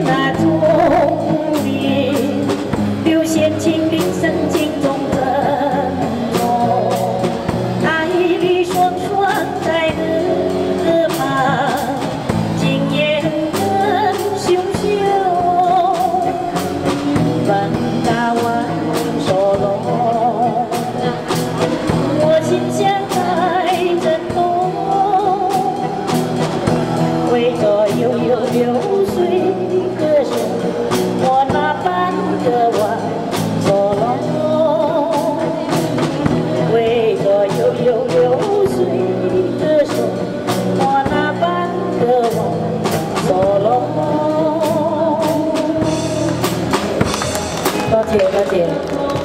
那钟鸣，流线情令深情中珍重。爱侣双双在河旁，今夜更汹汹。闻大晚收拢，我心像在震动，为着悠悠流水歌声，我那般渴望收拢。为着悠悠流水歌声，我那般渴望收拢。多谢多谢。